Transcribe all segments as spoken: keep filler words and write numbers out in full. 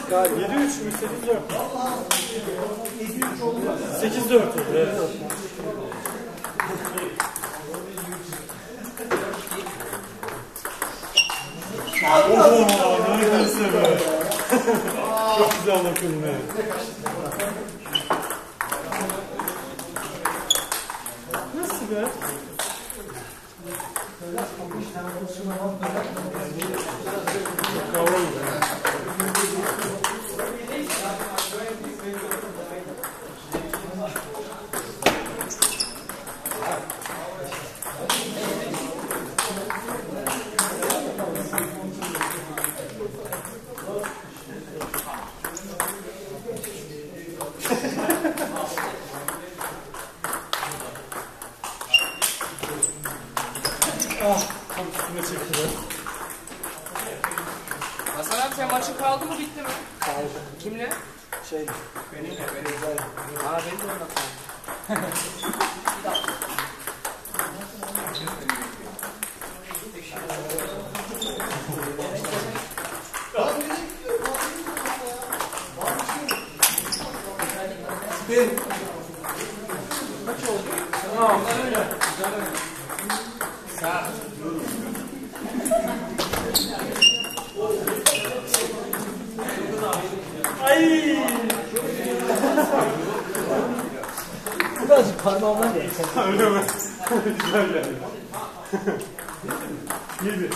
yedi üç mü? sekiz dört. yedi üç oldu. sekiz dört oldu. Evet. Ooo neredeyse be. Çok güzel bakın be. Nasıl be? Kavram be. Ah, tam üstüme çektiler. Hasan abi sen maçın kaldı mı bitti mi? Kaldı. Kimle? Şey, benimle, benimle. Aa benim de orada kaldı. Ben. Kaç oldu? Tamam. Öyle. Sağ ol. Ay! Birazcık parmağımdan geldi. Öyle mi? Güzel yani. Yedi.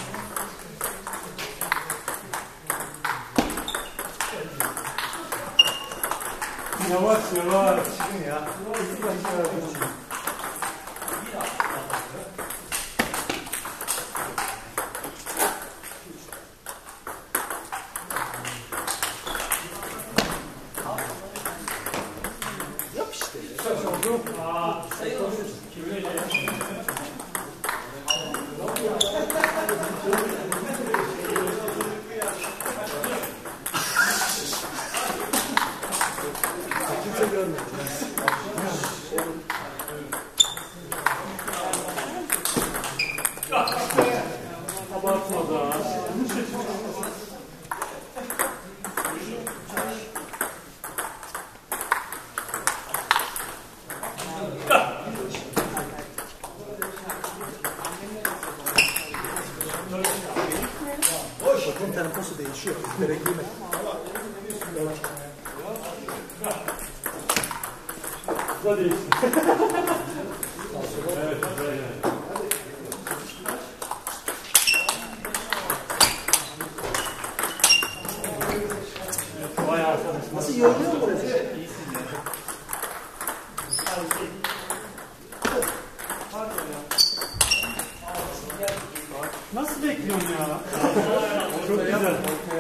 Yavaş yavaş. Çıkın ya. Yap işte. Kaç oldu? Aa, Kimse görmedi. abartmadan. Bakın temposu değişiyor. Gerek değil mi? Yavaş. Bu da değişti. Evet, güzel yani. Vay arkadaş. Nasıl yoruluyor mu burası? Nasıl bekliyorsun ya? Çok güzel.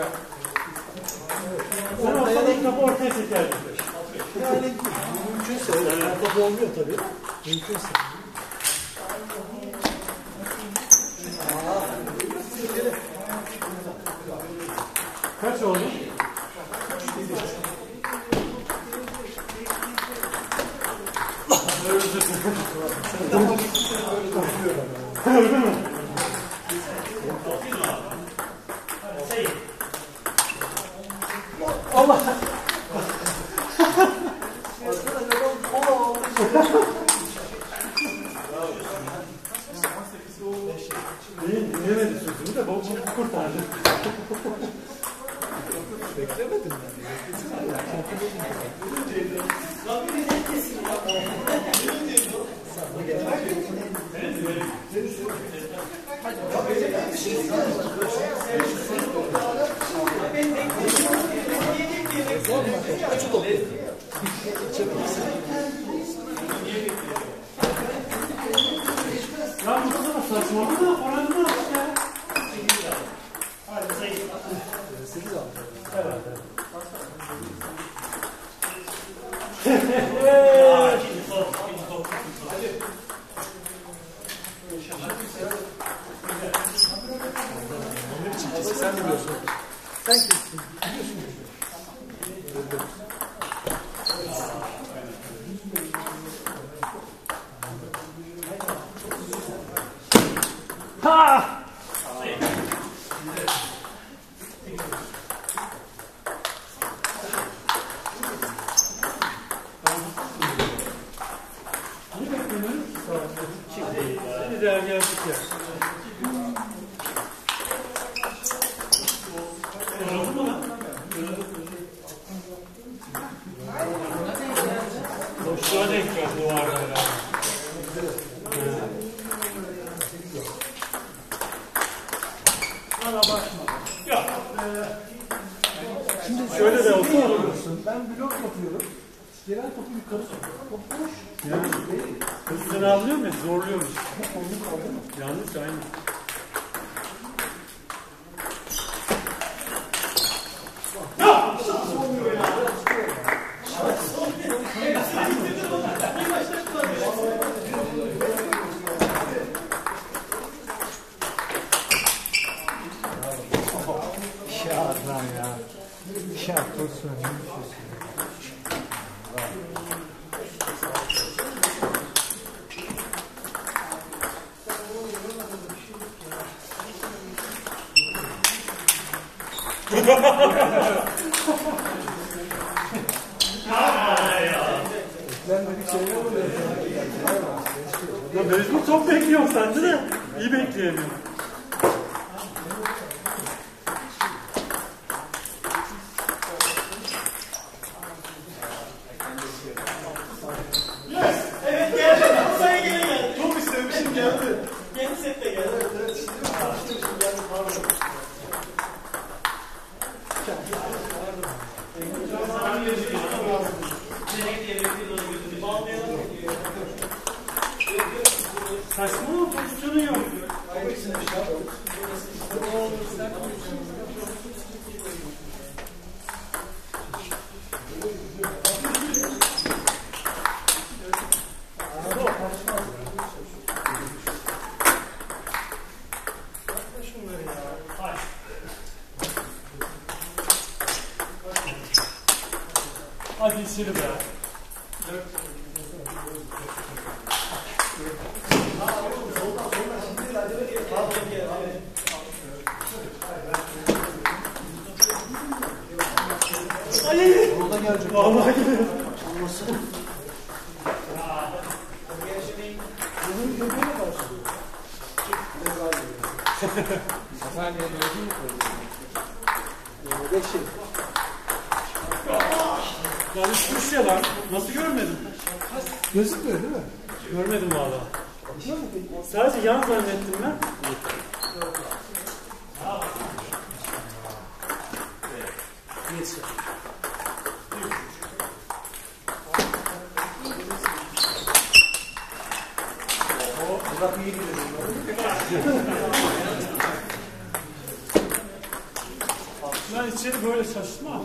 Sen olsan ilk kapı ortaya çekerdin. Yani mümkünse, yani kapı olmuyor tabii. Mümkünse. Kaç oldu? Öyle mi? Allah! İyi, dinlemedi sözümü de bol çabuk kurtardı. Beklemedim ben. Açık ol. Ya bu kadar saçma da oranı ne yapmış ya? sekiz aldı. Herhalde. Sen biliyorsun. Sen kimsin? Biliyorsun. Ha! Şöyle de olsa olur. yapıyorsun. Ben blok yapıyorum. Gelen topu yukarı sokuyorum. Top boş. Yani Değil. üstüne alıyor mu? Zorluyormuş. Ama onu kaldı mı? Yanlış aynı. Şahane ya. Şah pozisyon. Beklenmedik şeyler oluyor. Ya mecbur çok bekliyorum sende de. İyi bekleyemiyorum. Evet geldi. Masaya geri geldi. Çok istemişim geldi. Yeni sette geldi. Evet, evet. Şimdi başlamışım geldi. Pardon. Saçma pozisyonu yok. Hadi içeri be. Orada gelecek. Vallahi gidiyor. Bunun köpeğine başlıyor. Sakarya'ya gördün mü koyuyor? Beşi. Ya üstüş ya lan. Nasıl görmedim? Gözükmüyor değil mi? Görmedim valla. Bakıyor mu peki? Sadece yan zannettim ben. Bak iyi gidiyor. Ben içeri böyle şaşırtma.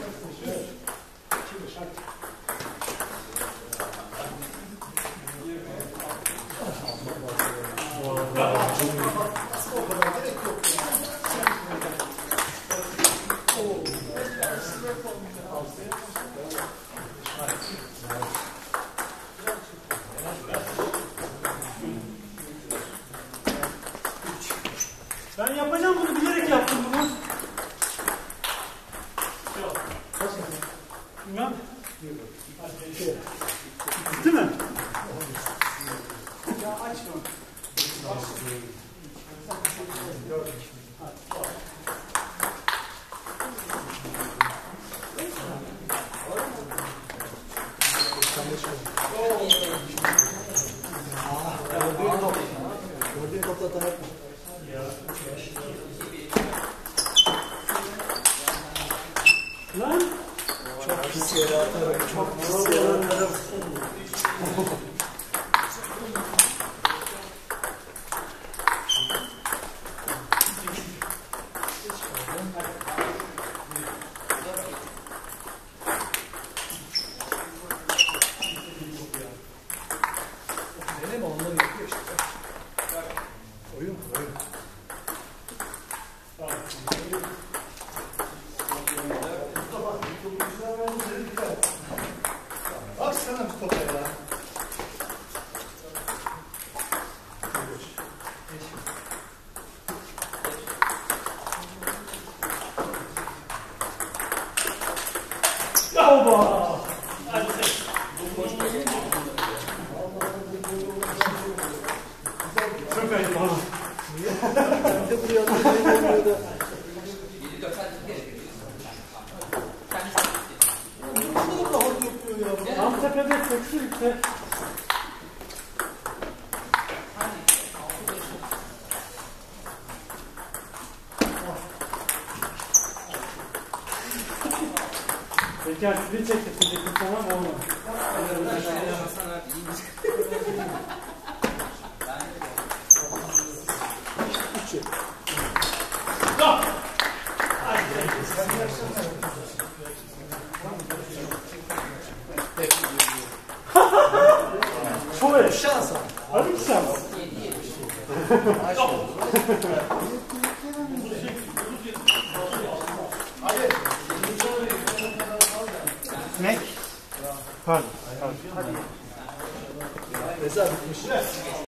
Ben yapacağım bunu, bilerek yaptım bunu. Bilmem. Bitti mi? Ya açma. Gördüğün topla atar. Lan. Çok pis yere atarım. Çok pis yere atarım. Benim onunla yapıyor işte. Oyun oyun. Baksana bir topa ya. Yalba. Çok ayıp bana. Bir de buraya atıyor da. Bunlar da hak yapıyor ya. Tam tepede çok yüksek. Zeker sizi çekti. Çekti sana olmadı. İki. Stop. Şöyle. Şans al. Hadi bir şans. Ne? Pardon. Pardon. Reza bitmiş.